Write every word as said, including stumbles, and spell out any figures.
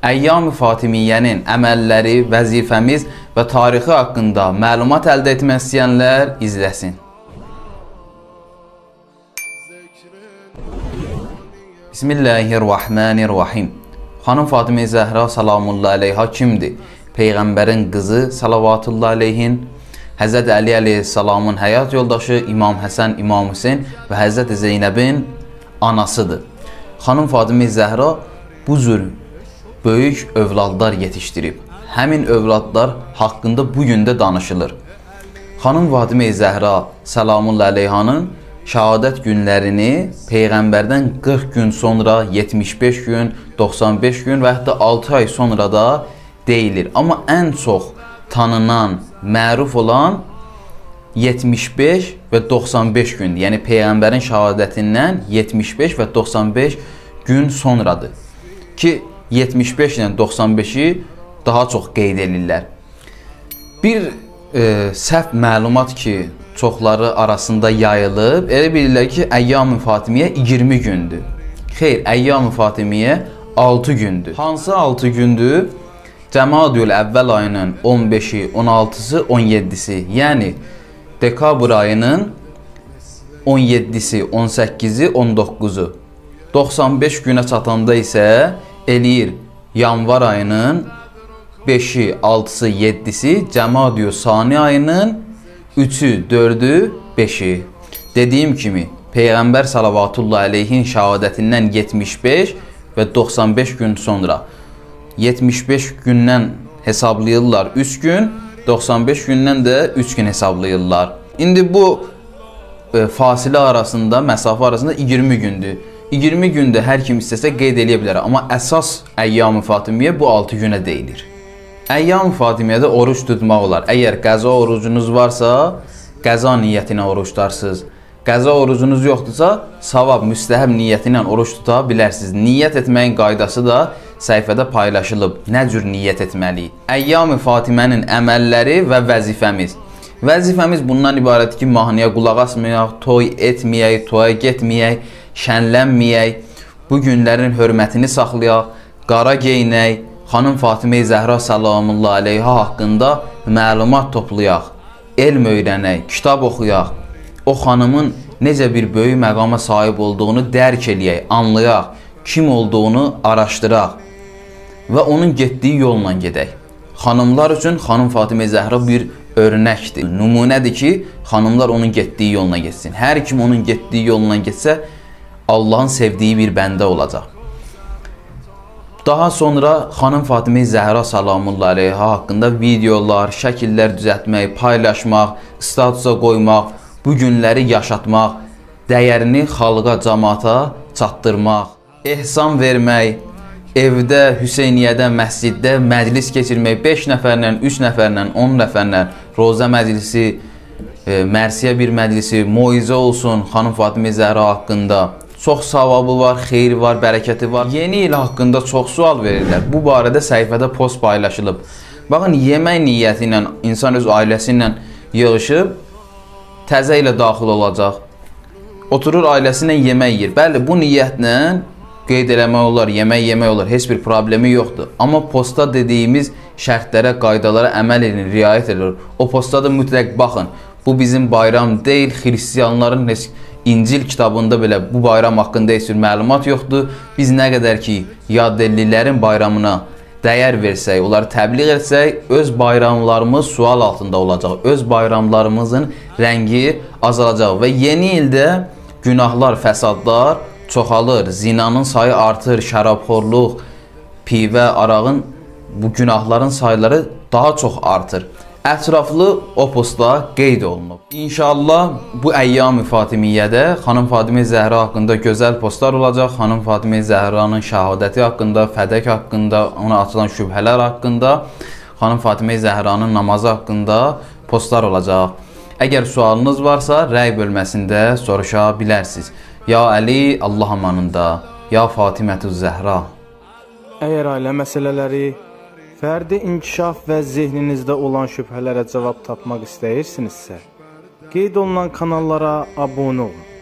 Əyyam-ı Fatimiyyənin əməlləri, vəzifəmiz və tarixi haqqında məlumat əldə etmək istəyənlər izləsin. Bismillahirrahmanirrahim. Xanım Fatimə Zəhra salamullahi aleyha kimdir? Peyğəmbərin qızı salavatullahi aleyhin, Həzrət Əli əleyhissalamın həyat yoldaşı İmam Həsən, İmam Hüseyn və Həzrət Zeynəbin anasıdır. Xanım Fatimə Zəhra bu cür böyük övladlar yetişdirib. Həmin övladlar haqqında bugün də danışılır. Xanım Fatimə Zəhra salamullahi aleyhanın şəhadət günlərini Peyğəmbərdən qırx gün sonra, yetmiş beş gün, doxsan beş gün və hətta altı ay sonra da deyilir. Amma ən çox tanınan, məruf olan yetmiş beş və doxsan beş gün, yəni Peyğəmbərin şəhadətindən yetmiş beş və doxsan beş gün sonradır. Ki, yetmiş beş ilə doxsan beşi daha çox qeyd edirlər. Bir e, səhv məlumat ki, çoxları arasında yayılıb, elə bilirlər ki, Əyyam-ı Fatimiyyə iyirmi gündür. Xeyr, Əyyam-ı Fatimiyyə altı gündür. Hansı altı gündür? Cəmadül Əvvəl ayının on beşi, on altısı, on yeddisi, yəni dekabr ayının on yeddisi, on səkkizi, on doqquzu. doxsan beş günə çatanda isə eləyir yanvar ayının beşi, altısı, yeddisi, Cəmadül Sani ayının üçü, dördü, beşi. Dediyim kimi, Peyğəmbər salavatullahi aleyhin şəhadətindən yetmiş beş və doxsan beş gün sonra. yetmiş beş gündən hesablayırlar üç gün, doxsan beş gündən də üç gün hesablayırlar. İndi bu e, fasilə arasında, məsafə arasında iyirmi gündür. iyirmi gündə hər kim istəsə qeyd edə bilər. Amma əsas Əyyam-ı Fatimiyyə bu altı günə deyilir. Əyyam-ı Fatimiyyədə oruç tutmaq olar. Əgər qəza orucunuz varsa, qəza niyyətinə oruç tutarsınız. Qəza orucunuz yoxdursa, savab, müstəhəb niyyəti ilə oruç tuta bilərsiniz. Niyyət etməyin qaydası da səhifədə paylaşılıb. Nə cür niyyət etməliyik? Əyyam-ı Fatimənin əməlləri və vəzifəmiz. Vəzifəmiz bundan ibarət ki, mahnıya qulaq asmayaq, toy etməyək, toya getməyək, şənlənməyək, bu günlərin hörmətini saxlayaq, qara geyinək, Xanım Fatimə Zəhra salamullahi aleyha haqqında məlumat toplayaq, elm öyrənək, kitab oxuyaq, o xanımın necə bir böyük məqama sahib olduğunu dərk eləyək, anlayaq, kim olduğunu araşdıraq və onun getdiyi yolla gedək. Xanımlar üçün Xanım Fatimə Zəhra bir örnəkdir, nümunədir ki, xanımlar onun getdiyi yolla getsin. Hər kim onun getdiyi yolla getsə, Allahın sevdiyi bir bəndə olacaq. Daha sonra Xanım Fatimə Zəhra salamullahi aleyha haqqında videolar, şəkillər düzəltmək, paylaşmaq, statusa qoymaq, bu günləri yaşatmaq, dəyərini xalqa, cəmaata çatdırmaq, ehsan vermək, evdə, Hüseyniyyədə, məsciddə məclis keçirmək, beş nəfərlə, üç nəfərlə, on nəfərlə, roza məclisi, e, mərsiyə bir məclisi, moizə olsun Xanım Fatimə Zəhra haqqında. Çox savabı var, xeyri var, bərəkəti var. Yeni il haqqında çox sual verirlər. Bu barədə səhifədə post paylaşılıb. Baxın, yemək niyyəti ilə insan öz ailəsi ilə yığışıb, təzə ilə daxil olacaq. Oturur ailəsi ilə yemək yiyir. Bəli, bu niyyətlə qeyd eləmək olar, yemək yemək olar, heç bir problemi yoxdur. Amma posta dediyimiz şərtlərə, qaydalara əməl edin, riayət edilir. O posta da mütləq baxın. Bu bizim bayram deyil, xristiyanların heç İncil kitabında belə bu bayram haqqında heç bir məlumat yoxdur. Biz nə qədər ki, yaddillilərin bayramına dəyər versək, onları təbliğ etsək, öz bayramlarımız sual altında olacaq. Öz bayramlarımızın rəngi azalacaq və yeni ildə günahlar, fəsadlar çoxalır, zinanın sayı artır, şərabxorluq, pivə, arağın, bu günahların sayları daha çox artır. Ətraflı o postda qeyd olunub. İnşallah bu Əyyam-ı Fatimiyyədə Xanım Fatimə Zəhra haqqında gözəl postlar olacaq. Xanım Fatimə Zəhranın şəhadəti haqqında, fədək haqqında, ona açılan şübhələr haqqında, Xanım Fatimə Zəhranın namazı haqqında postlar olacaq. Əgər sualınız varsa, rəy bölməsində soruşa bilərsiniz. Ya Əli, Allah amanında, ya Fatimətü Zəhra. Əgər ailə məsələləri, fərdi inkişaf və zehninizdə olan şübhələrə cavab tapmaq istəyirsinizsə, qeyd olunan kanallara abunə olun.